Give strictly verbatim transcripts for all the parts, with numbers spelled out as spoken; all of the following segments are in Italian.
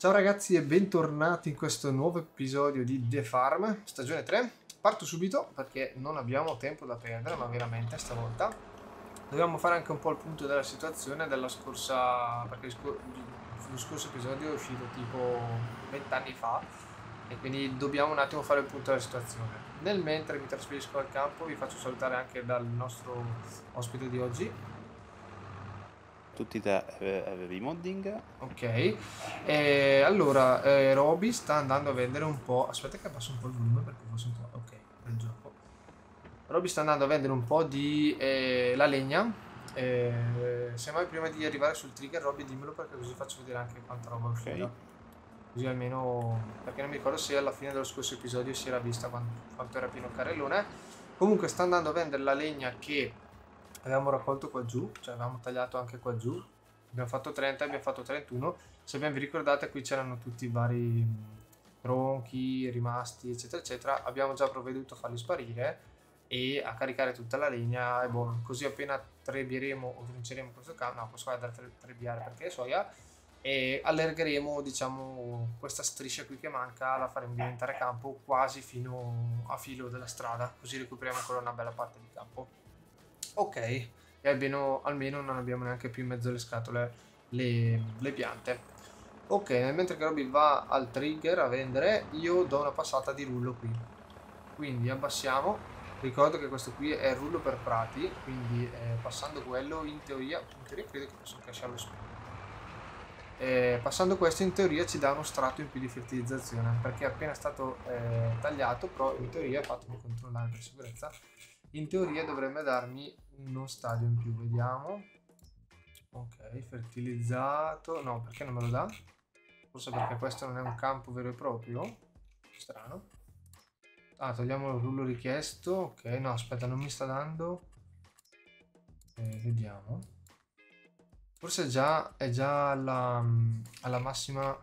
Ciao ragazzi e bentornati in questo nuovo episodio di The Farm, stagione tre. Parto subito perché non abbiamo tempo da perdere, ma veramente stavolta. Dobbiamo fare anche un po' il punto della situazione della scorsa... perché lo scorso episodio è uscito tipo venti anni fa e quindi dobbiamo un attimo fare il punto della situazione. Nel mentre mi trasferisco al campo vi faccio salutare anche dal nostro ospite di oggi. Tutti te ave- avevi modding? Ok, e allora eh, Roby sta andando a vendere un po'. Aspetta che abbasso un po' il volume perché forse un po'. Ok, nel gioco. Roby sta andando a vendere un po' di eh, la legna. Eh, semmai prima di arrivare sul trigger, Roby, dimmelo perché così faccio vedere anche quanta roba è uscita. Ok. Così almeno. Perché non mi ricordo se alla fine dello scorso episodio si era vista quanto, quanto era pieno il carrellone. Comunque sta andando a vendere la legna che avevamo raccolto qua giù, cioè avevamo tagliato anche qua giù. Abbiamo fatto trenta, abbiamo fatto trentuno. Se ben vi ricordate, qui c'erano tutti i vari tronchi rimasti, eccetera, eccetera. Abbiamo già provveduto a farli sparire e a caricare tutta la legna. E buono, così appena trebieremo o trinceremo questo campo, no, questo qua è da trebbiare perché è soia, e allargheremo, diciamo, questa striscia qui che manca, la faremo diventare campo quasi fino a filo della strada, così recuperiamo ancora una bella parte di campo. Ok, e almeno, almeno non abbiamo neanche più in mezzo alle scatole le, le piante. Ok, nel mentre che Robby va al trigger a vendere, io do una passata di rullo qui. Quindi abbassiamo. Ricordo che questo qui è il rullo per prati, quindi eh, passando quello in teoria, in teoria credo che posso cacciare lo spazio. Eh, passando questo in teoria ci dà uno strato in più di fertilizzazione, perché è appena stato eh, tagliato, però in teoria, fatemi controllare per sicurezza, in teoria dovrebbe darmi uno stadio in più, vediamo. Ok, fertilizzato, no, perché non me lo dà? Forse perché questo non è un campo vero e proprio, strano. Ah, togliamo il rullo richiesto, ok, no, aspetta, non mi sta dando. Eh, vediamo. Forse è già, è già alla, alla massima.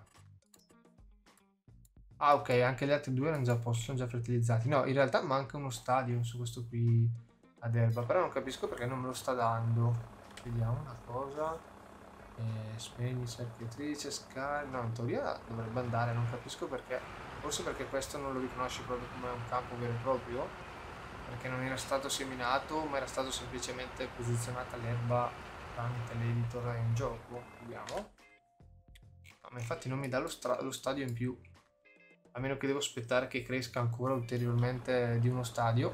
Ah, ok, anche gli altri due erano già a posto, sono già fertilizzati. No, in realtà manca uno stadio su questo qui ad erba, però non capisco perché non me lo sta dando. Vediamo una cosa. Eh, spegni, cerchiatrice, scar... No, in teoria dovrebbe andare, non capisco perché. Forse perché questo non lo riconosce proprio come un campo vero e proprio, perché non era stato seminato, ma era stato semplicemente posizionata l'erba tramite l'editor in gioco. Vediamo. No, ma infatti non mi dà lo, lo stadio in più. A meno che devo aspettare che cresca ancora ulteriormente di uno stadio.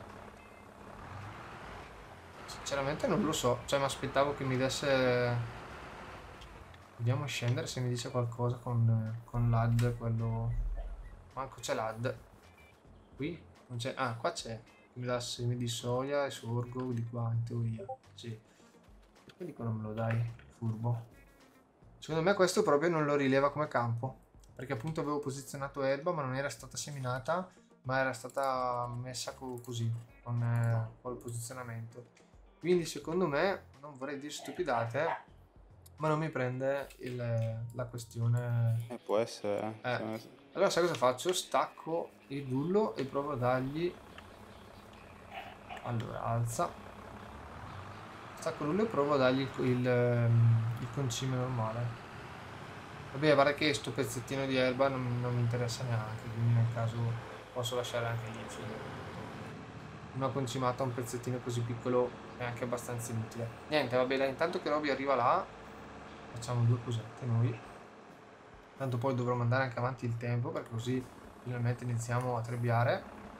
Sinceramente non lo so. Cioè mi aspettavo che mi desse... Vediamo scendere se mi dice qualcosa con, con l'A D, quello... Manco c'è l'A D. Qui? Non c'è... Ah, qua c'è. Mi dà semi di soia e sorgo di qua, in teoria. Sì. Quindi qua non me lo dai, furbo. Secondo me questo proprio non lo rileva come campo. Perché appunto avevo posizionato erba, ma non era stata seminata, ma era stata messa co così, con, eh, col posizionamento. Quindi secondo me, non vorrei dire stupidate, ma non mi prende il, la questione. Eh, può essere. Eh. Eh. Allora sai cosa faccio? Stacco il rullo e provo a dargli... Allora, alza. Stacco il rullo e provo a dargli il, il, il concime normale. Vabbè, guarda che sto pezzettino di erba non, non mi interessa neanche, quindi nel caso posso lasciare anche lì. Cioè, una concimata, un pezzettino così piccolo è anche abbastanza inutile. Niente, vabbè, dai, intanto che Roby arriva là, facciamo due cosette noi. Tanto poi dovrò mandare anche avanti il tempo, perché così finalmente iniziamo a trebbiare.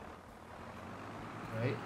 Ok.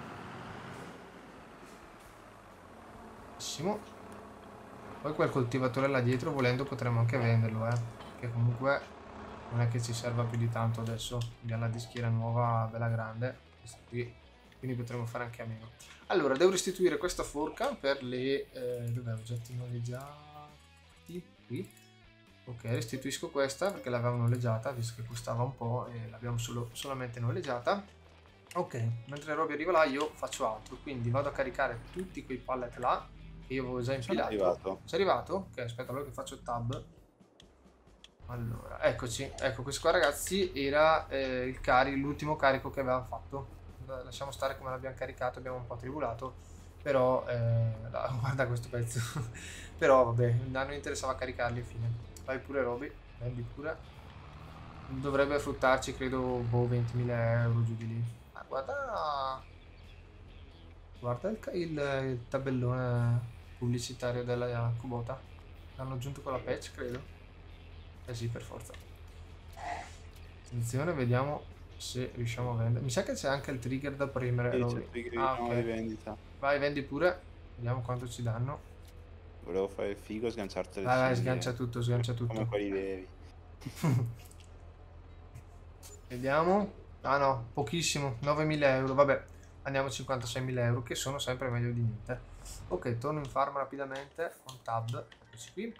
Benissimo. Poi quel coltivatore là dietro, volendo, potremmo anche venderlo, eh. Che comunque non è che ci serva più di tanto adesso. Abbiamo la dischiera nuova, bella grande. Questa qui. Quindi potremmo fare anche a meno. Allora, devo restituire questa forca per le... Eh, dov'è? Oggetti noleggiati? Qui. Ok, restituisco questa perché l'avevamo noleggiata, visto che costava un po' e l'abbiamo solo, solamente noleggiata. Ok, mentre Roby arriva là io faccio altro. Quindi vado a caricare tutti quei pallet là io avevo già impilato. Sono arrivato. Sei arrivato? Ok, aspetta, allora che faccio tab. Allora, eccoci. Ecco, questo qua ragazzi era eh, il cari, l'ultimo carico che avevamo fatto. Lasciamo stare come l'abbiamo caricato, abbiamo un po' tribulato. Però, eh, no, guarda questo pezzo. Però vabbè, a noi interessava caricarli e fine. Vai pure Roby, prendi pure. dovrebbe fruttarci credo boh, ventimila euro giù di lì. Ma guarda, guarda il, ca- il- il tabellone pubblicitario della Kubota. L'hanno aggiunto con la patch credo. Eh sì, per forza. Attenzione, vediamo se riusciamo a vendere. Mi sa che c'è anche il trigger da premere, E c'è Roby. il trigger di Ah, nuovo di ok. vendita. Vai, vendi pure. Vediamo quanto ci danno. Volevo fare il figo e sganciarti le Vai, vai, scimmie. sgancia tutto, sgancia Come tutto. quelli veri. Vediamo. Ah no, pochissimo. novemila euro. Vabbè, andiamo a cinquantaseimila euro, che sono sempre meglio di niente. Ok, torno in farm rapidamente con tab. Eccoci qui.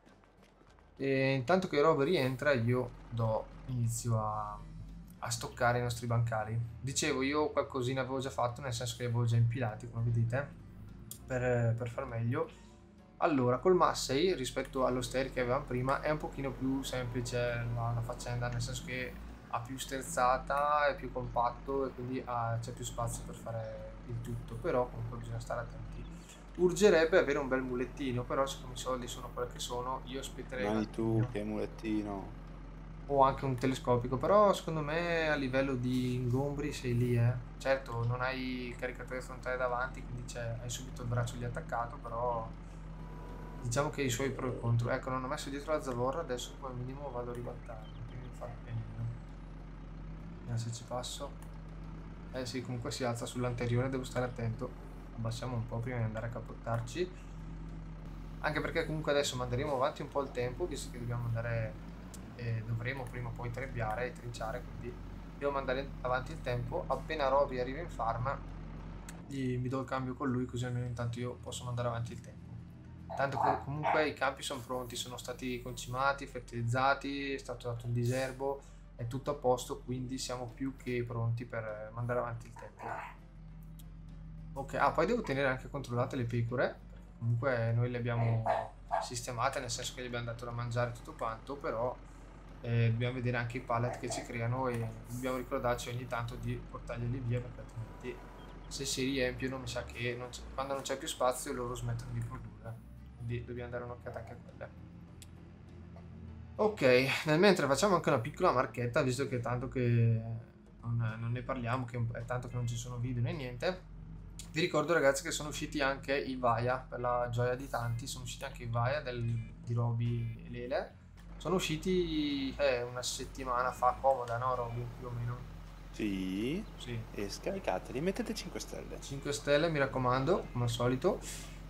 E intanto che Rob rientra, io do inizio a, a stoccare i nostri bancali. Dicevo, io qualcosina avevo già fatto, nel senso che li avevo già impilati, come vedete, per, per far meglio. Allora, col Massey, rispetto allo Ster che avevamo prima, è un pochino più semplice la, la faccenda, nel senso che ha più sterzata, è più compatto e quindi ha- c'è più spazio per fare il tutto, però comunque bisogna stare attenti. Urgerebbe avere un bel mulettino, però siccome i soldi sono quelli che sono, io aspetterei un Mani tu, attimino. che mulettino. O anche un telescopico, però secondo me a livello di ingombri sei lì, eh. Certo, non hai il caricatore frontale davanti, quindi c'è- hai subito il braccio lì attaccato, però diciamo che i suoi pro e contro. Ecco, non ho messo dietro la zavorra, adesso come minimo vado a ribaltarlo, quindi mi fa pianino. Vediamo se ci passo. Eh sì, comunque si alza sull'anteriore, devo stare attento. Abbassiamo un po' prima di andare a capottarci. Anche perché comunque adesso manderemo avanti un po' il tempo, visto che dobbiamo andare, eh, dovremo prima o poi trebbiare e trinciare, quindi devo mandare avanti il tempo. Appena Roby arriva in farm, gli, mi do il cambio con lui, così almeno intanto io posso mandare avanti il tempo. Tanto che comunque i campi sono pronti, sono stati concimati, fertilizzati, è stato dato un diserbo, è tutto a posto, quindi siamo più che pronti per mandare avanti il tempo. Ok, ah, poi devo tenere anche controllate le pecore, perché comunque noi le abbiamo sistemate, nel senso che gli abbiamo dato da mangiare tutto quanto, però eh, dobbiamo vedere anche i pallet che ci creano e dobbiamo ricordarci ogni tanto di portarglieli via, perché altrimenti se si riempiono mi sa che non c'è- quando non c'è più spazio loro smettono di produrre, quindi dobbiamo dare un'occhiata anche a quelle. Ok, nel mentre facciamo anche una piccola marchetta, visto che è tanto che non, non ne parliamo, che è tanto che non ci sono video né niente. Vi ricordo ragazzi che sono usciti anche i Vaia, per la gioia di tanti, sono usciti anche i Vaia del, di Roby e Lele. Sono usciti eh, una settimana fa, comoda, no Roby? Più o meno. Sì. Sì. E scaricateli, mettete cinque stelle. cinque stelle, mi raccomando, come al solito.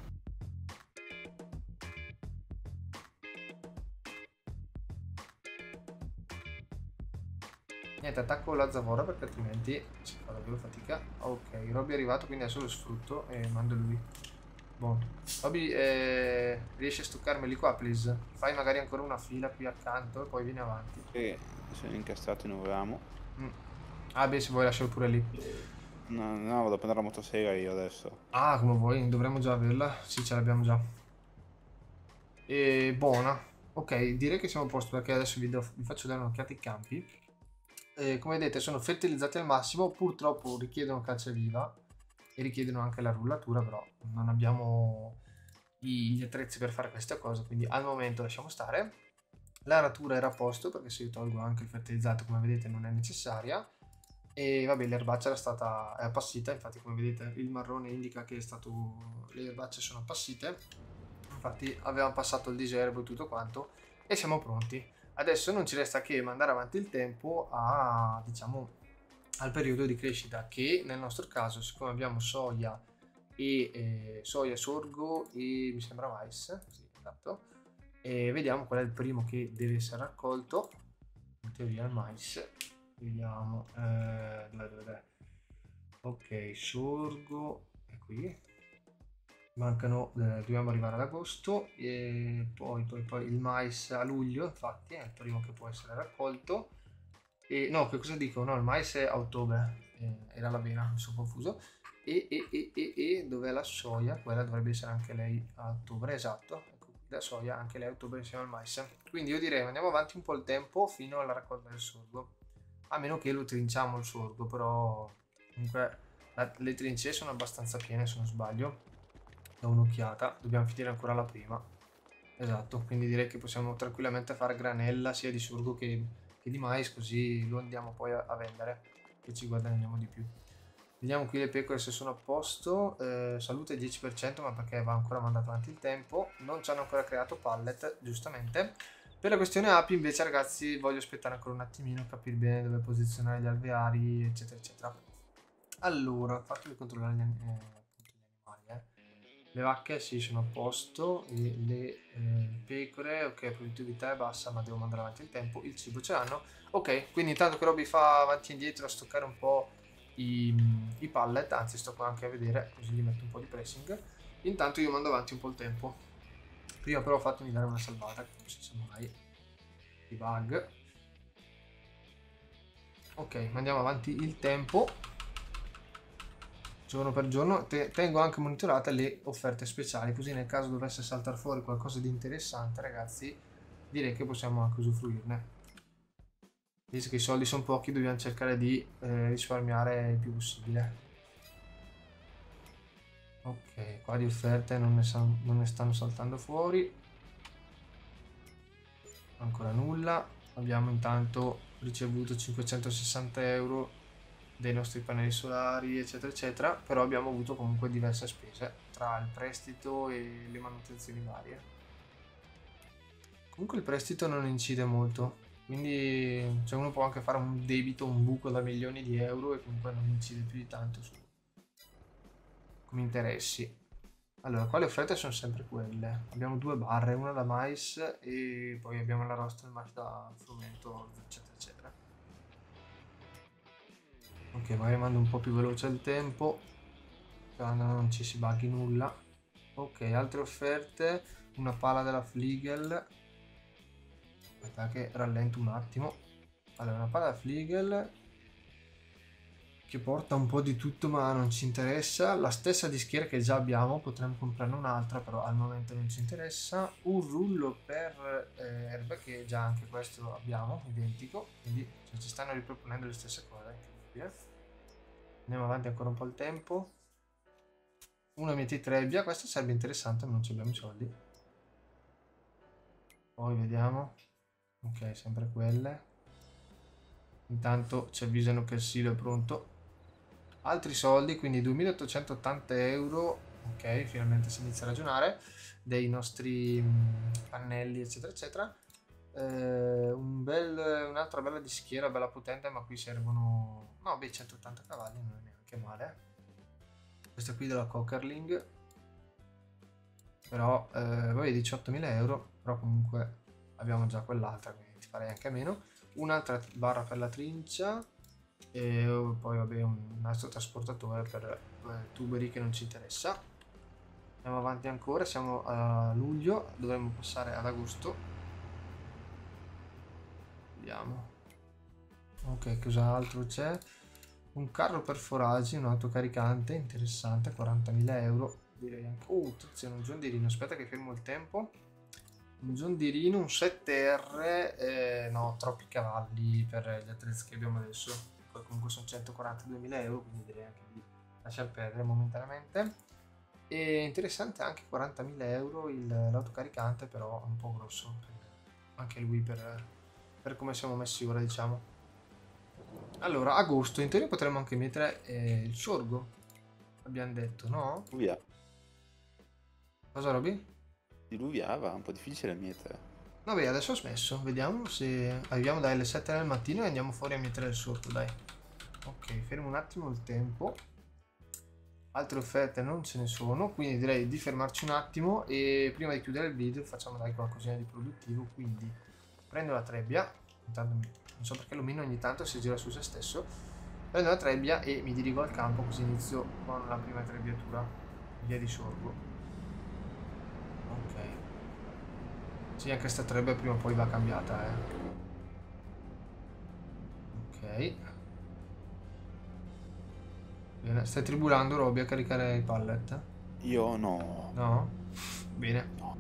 Niente, attacco la zavorra perché altrimenti si fa davvero fatica. Ok, Roby è arrivato, quindi adesso lo sfrutto e mando lui. Buono. Roby, eh, riesci a stoccarmeli qua, please? Fai magari ancora una fila qui accanto e poi vieni avanti. E sono incastrato in un ramo. Mm. Ah, beh, se vuoi lascialo pure lì. No, no, vado a prendere la motosega io adesso. Ah, come vuoi, dovremmo già averla. Sì, ce l'abbiamo già. E buona. Ok, direi che siamo a posto perché adesso vi, do- vi faccio dare un'occhiata ai campi. Eh, come vedete sono fertilizzati al massimo, purtroppo richiedono calce viva e richiedono anche la rullatura, però non abbiamo i- gli attrezzi per fare questa cosa, quindi al momento lasciamo stare. La ratura era a posto perché se io tolgo anche il fertilizzato, come vedete, non è necessaria. E vabbè, l'erbaccia era stata è appassita, infatti come vedete il marrone indica che è stato, le erbacce sono appassite. Infatti avevamo passato il diserbo e tutto quanto e siamo pronti. Adesso non ci resta che mandare avanti il tempo a, diciamo, al periodo di crescita, che nel nostro caso, siccome abbiamo soia e eh, soia, sorgo e mi sembra mais, sì, esatto. E vediamo qual è il primo che deve essere raccolto. In teoria il mais. Vediamo. Eh, dov'è, dov'è, dov'è? Ok, sorgo è qui. Mancano, eh, dobbiamo arrivare ad agosto e poi, poi, poi il mais a luglio, infatti è il primo che può essere raccolto. E no, che cosa dico? No, il mais è a ottobre, eh, era l'avena, mi sono confuso. E, e, e, e, e dov'è la soia? Quella dovrebbe essere anche lei a ottobre, esatto. Ecco qui la soia, anche lei a ottobre insieme al mais. Quindi io direi andiamo avanti un po' il tempo fino alla raccolta del sorgo. A meno che lo trinciamo il sorgo, però comunque la- le trincee sono abbastanza piene se non sbaglio. Da un'occhiata, dobbiamo finire ancora la prima. Esatto, quindi direi che possiamo tranquillamente fare granella sia di sorgo che, che sacchi di mais, così lo andiamo poi a, a vendere, che ci guadagniamo di più. Vediamo qui le pecore se sono a posto. Eh, salute dieci per cento, ma perché va ancora mandato avanti il tempo. Non ci hanno ancora creato pallet, giustamente. Per la questione api invece, ragazzi, voglio aspettare ancora un attimino, capire bene dove posizionare gli alveari, eccetera eccetera. Allora, fatemi controllare gli, eh, gli animali, eh. Le vacche sì, sono a posto, e le eh, pecore, ok, produttività è bassa, ma devo mandare avanti il tempo. Il cibo ce l'hanno. Ok, quindi intanto che Robby fa avanti e indietro a stoccare un po' i, i pallet, anzi sto qua anche a vedere, così gli metto un po' di pressing. Intanto io mando avanti un po' il tempo. Prima però fatemi dare una salvata, che non si sa mai, di bug. Ok, mandiamo avanti il tempo. Giorno per giorno te tengo anche monitorate le offerte speciali, così nel caso dovesse saltare fuori qualcosa di interessante, ragazzi, direi che possiamo anche usufruirne. Visto che i soldi sono pochi, dobbiamo cercare di eh, risparmiare il più possibile. Ok, qua di offerte non ne, non ne stanno saltando fuori. Ancora nulla. Abbiamo intanto ricevuto cinquecentosessanta euro dei nostri pannelli solari, eccetera eccetera, però abbiamo avuto comunque diverse spese tra il prestito e le manutenzioni varie. Comunque il prestito non incide molto, quindi cioè, uno può anche fare un debito, un buco da milioni di euro e comunque non incide più di tanto su come interessi. Allora, qua le offerte sono sempre quelle. Abbiamo due barre, una da mais e poi abbiamo la roster mais da frumento, eccetera eccetera. Ok, magari mando un po' più veloce il tempo, quando non ci si bughi nulla. Ok, altre offerte, una pala della Fliegel. Aspetta che rallento un attimo. Allora, una pala della Fliegel che porta un po' di tutto, ma non ci interessa. La stessa di schiera che già abbiamo, potremmo comprarne un'altra, però al momento non ci interessa. Un rullo per eh, erba, che già anche questo lo abbiamo, identico, quindi cioè, ci stanno riproponendo le stesse cose, incredibile. Andiamo avanti ancora un po' il tempo. Una mieti trebbia, questa sarebbe interessante, ma non ci abbiamo i soldi. Poi vediamo. Ok, sempre quelle. Intanto ci avvisano che il silo è pronto. Altri soldi, quindi duemilaottocentottanta euro. Ok, finalmente si inizia a ragionare dei nostri mh, pannelli, eccetera eccetera. Eh, un bel, un'altra bella di schiera, bella potente, ma qui servono, no, beh, centottanta cavalli, non è neanche male. Questa qui della Cockerling, però eh, vabbè, diciottomila euro, però comunque abbiamo già quell'altra, quindi ti farei anche a meno. Un'altra barra per la trincia e poi vabbè un altro trasportatore per eh, tuberi che non ci interessa. Andiamo avanti ancora, siamo a luglio, dovremmo passare ad agosto. Vediamo. Ok, cos'altro c'è? Un carro per foraggi, un autocaricante interessante, quarantamila euro. Direi anche. Oh, attenzione, un John Deere, aspetta che fermo il tempo. Un John Deere, un sette R, eh, no, troppi cavalli per gli attrezzi che abbiamo adesso. Poi comunque sono centoquarantaduemila euro, quindi direi anche di lasciar perdere momentaneamente. E interessante anche quarantamila euro l'autocaricante, però un po' grosso anche lui per, per come siamo messi ora, diciamo. Allora, agosto, in teoria potremmo anche mettere eh, il sorgo, abbiamo detto, no? Via. Cosa, Roby? Diluviava, un po' difficile mietere. Vabbè, adesso ho smesso, vediamo se arriviamo dalle sette del mattino e andiamo fuori a mettere il sorgo, dai. Ok, fermo un attimo il tempo. Altre offerte non ce ne sono, quindi direi di fermarci un attimo e prima di chiudere il video facciamo dai qualcosina di produttivo. Quindi prendo la trebbia, intanto non so perché l'omino ogni tanto si gira su se stesso. Prendo la trebbia e mi dirigo al campo, così inizio con la prima trebbiatura via di sorgo. Ok, sì, anche sta trebbia prima o poi va cambiata, eh. Ok, bene, stai tribulando, Robby, a caricare i pallet? Io no. No? Bene. No.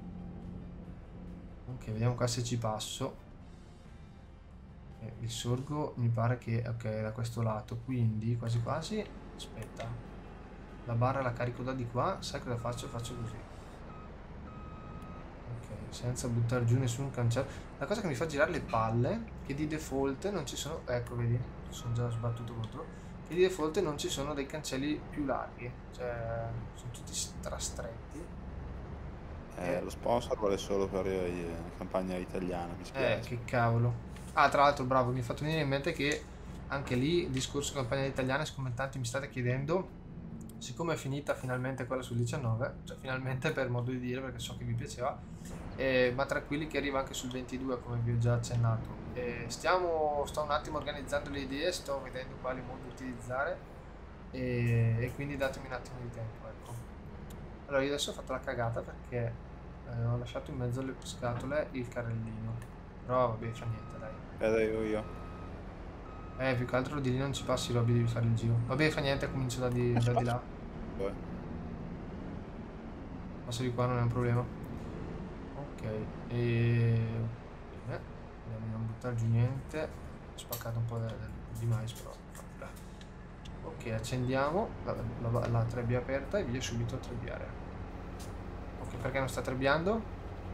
Ok, vediamo qua se ci passo. Eh, il sorgo mi pare che ok da questo lato, quindi quasi quasi. Aspetta, la barra la carico da di qua. Sai cosa faccio? Faccio così. Ok, senza buttare giù nessun cancello. La cosa che mi fa girare le palle, che di default non ci sono, ecco vedi, sono già sbattuto contro, che di default non ci sono dei cancelli più larghi, cioè sono tutti strastretti. Eh, E, lo sponsor vale solo per eh, la campagna italiana, mi eh, spiace. che cavolo. Ah, tra l'altro, bravo, mi ha fatto venire in mente che anche lì, discorso campagna italiana, siccome tanti mi state chiedendo, siccome è finita finalmente quella sul diciannove, cioè finalmente per modo di dire, perché so che vi piaceva, eh, ma tranquilli che arriva anche sul ventidue, come vi ho già accennato. Eh, stiamo, sto un attimo organizzando le idee, sto vedendo quali modi utilizzare e, e quindi datemi un attimo di tempo, ecco. Allora, io adesso ho fatto la cagata perché eh, ho lasciato in mezzo alle scatole il carrellino. Però vabbè, fa niente, dai. Aspetta, io io. Eh, più che altro di lì non ci passi, Robby, devi fare il giro. Vabbè, fa niente, comincio da di, Ma ci da di passo? là. Eh, Passo di qua, non è un problema. Ok, e... Bene, vediamo di non buttare giù niente. Ho spaccato un po' del- del- di mais, però... vabbè. Ok, accendiamo la, la, la trebbia aperta e via subito a trebbiare. Ok, perché non sta trebbiando?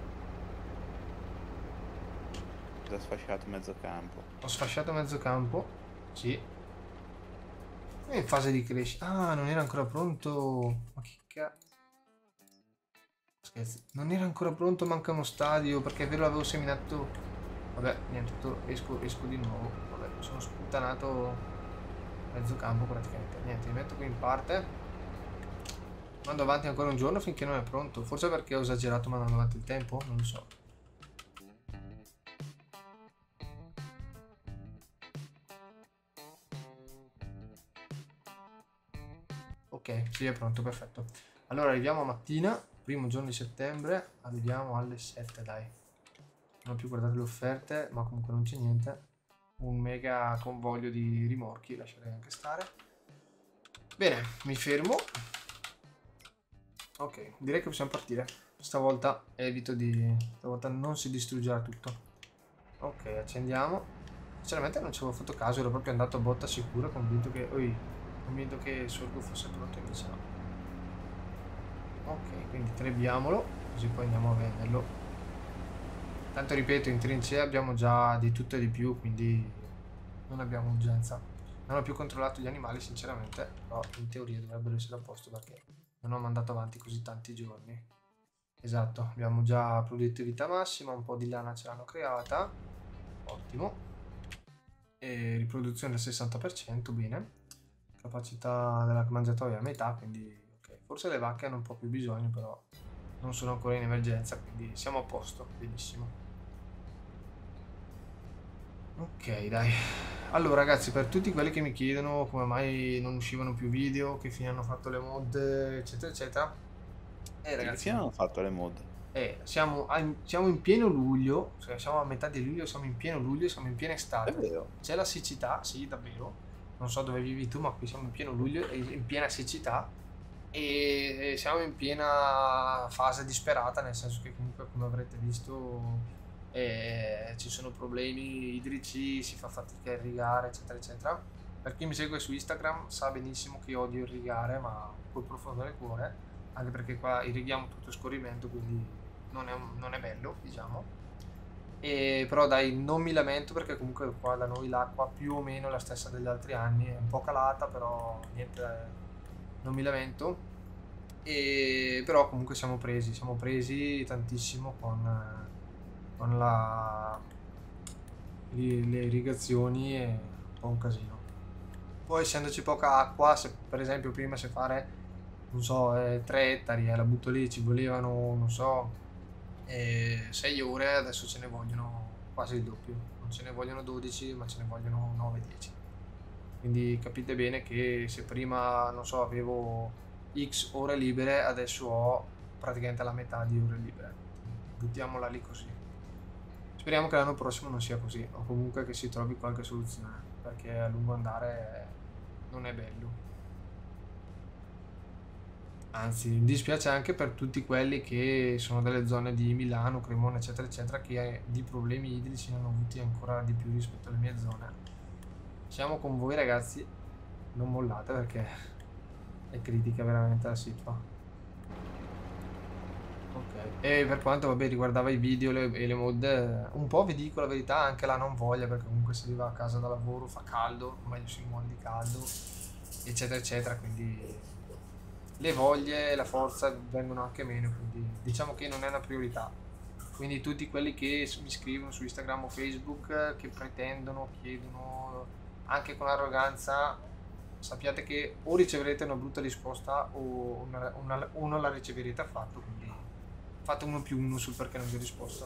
Già sfasciato mezzo campo. Ho sfasciato mezzo campo. Sì. È in fase di crescita. Ah, non era ancora pronto. Ma che cazzo. Scherzi. Non era ancora pronto, manca uno stadio. Perché è vero, l'avevo seminato. Vabbè, niente, to- esco, esco di nuovo. Vabbè, sono sputtanato mezzo campo praticamente. Niente, mi metto qui in parte. Mando avanti ancora un giorno finché non è pronto. Forse perché ho esagerato mandando avanti il tempo? Non lo so. Ok, sì, è pronto, perfetto. Allora arriviamo a mattina, primo giorno di settembre, arriviamo alle sette, dai. Non ho più guardato le offerte, ma comunque non c'è niente. Un mega convoglio di rimorchi, lascerei anche stare. Bene, mi fermo. Ok, direi che possiamo partire. Stavolta evito di... Stavolta non si distruggerà tutto. Ok, accendiamo. Sinceramente non ci avevo fatto caso, ero proprio andato a botta sicura, convinto che... Oi, convinto che il sorgo fosse pronto, invece no. Ok, quindi trebbiamolo, così poi andiamo a venderlo. Tanto ripeto, in trincea abbiamo già di tutto e di più, quindi non abbiamo urgenza. Non ho più controllato gli animali, sinceramente, però in teoria dovrebbero essere a posto perché non ho mandato avanti così tanti giorni. Esatto, abbiamo già produttività massima, un po' di lana ce l'hanno creata, ottimo. E riproduzione al sessanta per cento, bene. Capacità della mangiatoia a metà, quindi ok. Forse le vacche hanno un po' più bisogno, però non sono ancora in emergenza, quindi siamo a posto, benissimo. Ok, dai. Allora ragazzi, per tutti quelli che mi chiedono come mai non uscivano più video, che fine hanno fatto le mod, eccetera, eccetera. Eh Che ragazzi, fine hanno fatto le mod? eh, siamo, a- siamo in pieno luglio, cioè siamo a metà di luglio, siamo in pieno luglio, siamo in piena È estate. vero. C'è la siccità, sì, davvero. Non so dove vivi tu, ma qui siamo in pieno luglio e in piena siccità. E siamo in piena fase disperata, nel senso che comunque, come avrete visto, eh, ci sono problemi idrici, si fa fatica a irrigare, eccetera, eccetera. Per chi mi segue su Instagram sa benissimo che odio irrigare, ma col profondo del cuore, anche perché qua irrighiamo tutto a scorrimento, quindi non è, un- non è bello, diciamo. E però dai, non mi lamento perché comunque qua da noi l'acqua più o meno è la stessa degli altri anni, è un po' calata, però niente, non mi lamento. E però comunque siamo presi, siamo presi tantissimo con, eh, con la, le, le irrigazioni, è un po' un casino. Poi essendoci poca acqua, se per esempio prima se fare, non so, eh, tre ettari, eh, la butto lì, ci volevano, non so, eh, sei ore, adesso ce ne vogliono quasi il doppio. Non ce ne vogliono dodici, ma ce ne vogliono nove dieci. Quindi capite bene che se prima, non so, avevo X ore libere, adesso ho praticamente la metà di ore libere. Buttiamola lì così. Speriamo che l'anno prossimo non sia così, o comunque che si trovi qualche soluzione, perché a lungo andare non è bello. Anzi, mi dispiace anche per tutti quelli che sono delle zone di Milano, Cremona, eccetera, eccetera, che di problemi idrici ne hanno avuti ancora di più rispetto alle mie zone. Siamo con voi ragazzi, non mollate perché è critica veramente la situazione. Ok. E per quanto vabbè, riguardava i video le- e le mod, eh, un po' vi dico la verità, anche là non voglia, perché comunque si arriva a casa da lavoro, fa caldo, o meglio si muore di caldo, eccetera, eccetera, quindi le voglie e la forza vengono anche meno, quindi diciamo che non è una priorità. Quindi tutti quelli che s- mi scrivono su Instagram o Facebook, eh, che pretendono, chiedono, anche con arroganza, sappiate che o riceverete una brutta risposta o una, una- o non la riceverete affatto, quindi fate uno più uno sul perché non vi ho risposto.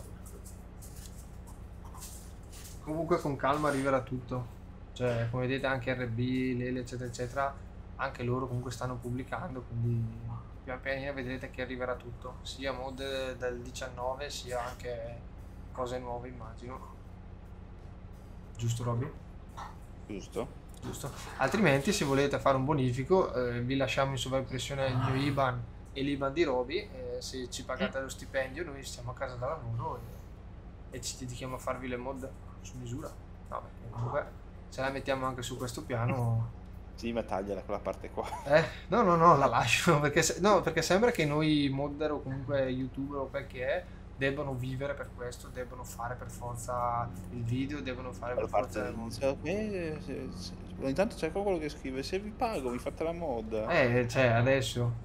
Comunque con calma arriverà tutto. Cioè, come vedete anche R B, Lele, eccetera, eccetera, anche loro comunque stanno pubblicando, quindi pian pianino vedrete che arriverà tutto, sia mod del diciannove, sia anche cose nuove, immagino. Giusto, Robby? Giusto? Giusto. Altrimenti, se volete fare un bonifico, eh, vi lasciamo in sovraimpressione il mio I B A N e l'I B A N di Roby. Eh, se ci pagate lo stipendio, noi stiamo a casa da lavoro e, e ci dedichiamo a farvi le mod su misura. No, perché comunque se la mettiamo anche su questo piano. Sì, ma tagliala quella parte qua. Eh, no, no, no, la lascio. Perché, se- no, perché sembra che noi modder o comunque youtuber o quel che è debbano vivere per questo, debbano fare per forza il video, devono fare per La parte forza le mod. all'inizio, eh, se- se- ogni tanto c'è quello che scrive, se vi pago mi fate la mod. Eh, cioè, adesso.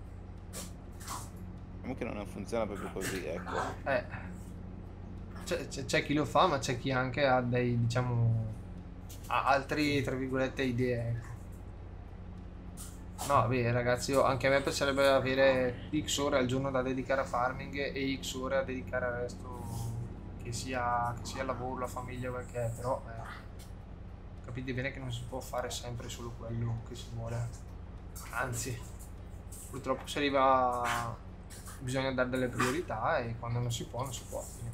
Comunque non funziona proprio così, ecco. Eh. C'è, c'è- c'è chi lo fa, ma c'è chi anche ha dei, diciamo, ha altri, tra virgolette, idee, ecco. No, beh, ragazzi, io- anche a me piacerebbe avere X ore al giorno da dedicare a farming e X ore a dedicare al resto, che sia, che sia il lavoro, la famiglia, quel che è, però eh, capite bene che non si può fare sempre solo quello che si vuole. Anzi, purtroppo si arriva, a- bisogna dare delle priorità e quando non si può, non si può. Fine.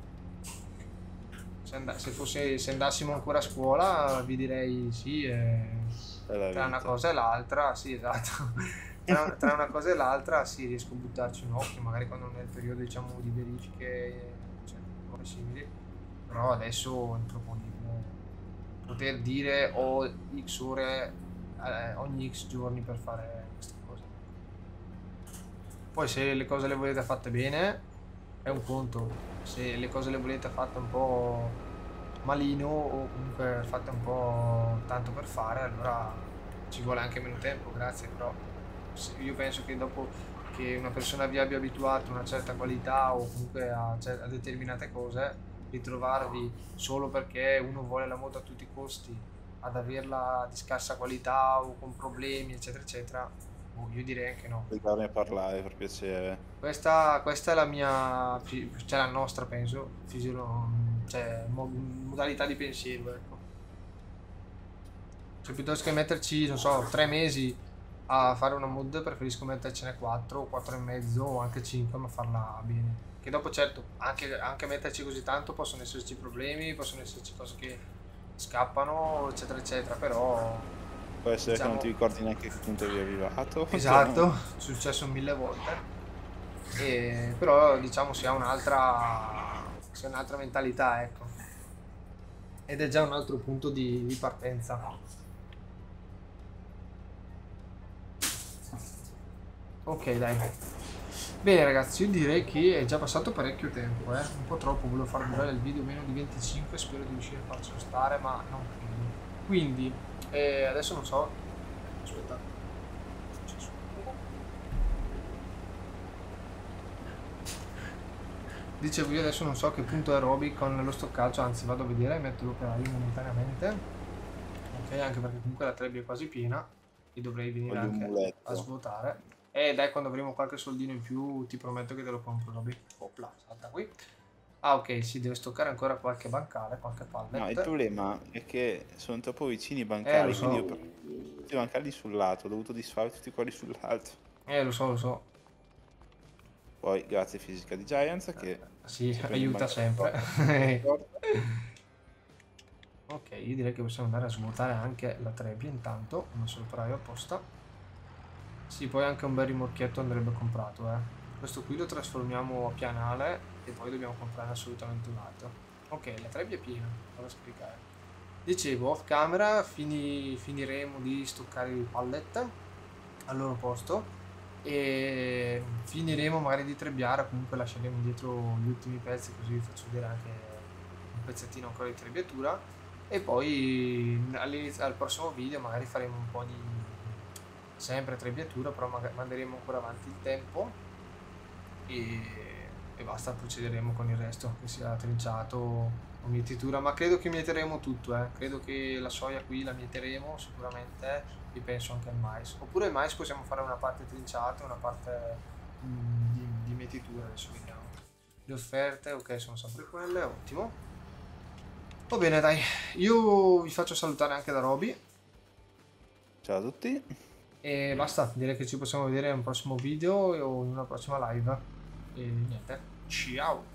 Se, and- se fosse, se andassimo ancora a scuola, vi direi sì, eh, È la tra una vita. cosa e l'altra, sì, esatto. Tra, tra una cosa e l'altra, sì, riesco a buttarci un occhio, magari quando non è il periodo, diciamo, di verifiche, cioè, cose simili. Però adesso è improponibile poter dire ho X ore eh, ogni X giorni per fare queste cose. Poi se le cose le volete fatte bene è un conto, se le cose le volete fatte un po' malino o comunque fatte un po' tanto per fare, allora ci vuole anche meno tempo, grazie, però se- io penso che dopo che una persona vi abbia abituato a una certa qualità o comunque a, cer- a determinate cose, ritrovarvi solo perché uno vuole la moto a tutti i costi ad averla di scarsa qualità o con problemi, eccetera, eccetera, boh, io direi anche no. Ricordi a parlare per piacere. Questa, questa è la mia, fi- cioè la nostra, penso, fisiolo- cioè, mo- modalità di pensiero, ecco. Cioè, piuttosto che metterci, non so, tre mesi a fare una mod, preferisco mettercene quattro, quattro e mezzo o anche cinque, ma farla bene. Che dopo, certo, anche, anche metterci così tanto possono esserci problemi, possono esserci cose che scappano, eccetera, eccetera, però, Può essere che non ti diciamo, ricordi neanche che punto eri arrivato. Cioè, esatto, è successo mille volte. E, però diciamo si ha un'altra si ha un'altra mentalità, ecco, ed è già un altro punto di, di partenza. Ok, dai, bene ragazzi, io direi che è già passato parecchio tempo, eh? Un po' troppo, volevo far durare il video meno di venticinque, spero di riuscire a farcelo stare, ma non credo. Quindi eh, adesso non so, aspettate. Dicevo, io adesso non so a che punto è Roby con lo stoccaggio, anzi vado a vedere, metto l'operaio momentaneamente. Ok, anche perché comunque la trebbia è quasi piena e dovrei venire voglio un anche a muletto. svuotare. E dai, quando avremo qualche soldino in più ti prometto che te lo compro, Roby. Opla, salta qui. Ah ok, si deve stoccare ancora qualche bancale, qualche No, il pallet. problema è che sono troppo vicini i Eh, lo bancali, quindi so, ho preso tutti i bancali sul lato, ho dovuto disfare tutti quelli sull'altro. eh, lo so, lo so. Poi, grazie Fisica di Giants, che Sì, si prende un aiuta bancale sempre. sopra. Ok, io direi che possiamo andare a svuotare anche la trebbia intanto, ho messo l'operaio apposta. Sì, poi anche un bel rimorchietto andrebbe comprato, eh. Questo qui lo trasformiamo a pianale e poi dobbiamo comprare assolutamente un altro. Ok, la trebbia è piena, vado a spiegare. Dicevo, off camera fini- finiremo di stoccare i pallet al loro posto e finiremo magari di trebbiare, comunque lasceremo indietro gli ultimi pezzi così vi faccio vedere anche un pezzettino ancora di trebbiatura e poi all'inizio al prossimo video magari faremo un po' di sempre trebbiatura, però magari manderemo ancora avanti il tempo e, e basta, procederemo con il resto, che sia trinciato o mietitura, ma credo che mieteremo tutto, eh. Credo che la soia qui la mieteremo sicuramente e penso anche al mais, oppure il mais possiamo fare una parte trinciata e una parte mm, di, di mietitura, adesso vediamo. Le offerte, ok, sono sempre quelle, ottimo. Va bene, dai, io vi faccio salutare anche da Roby. Ciao a tutti. E basta, direi che ci possiamo vedere in un prossimo video o in una prossima live. E niente, ciao!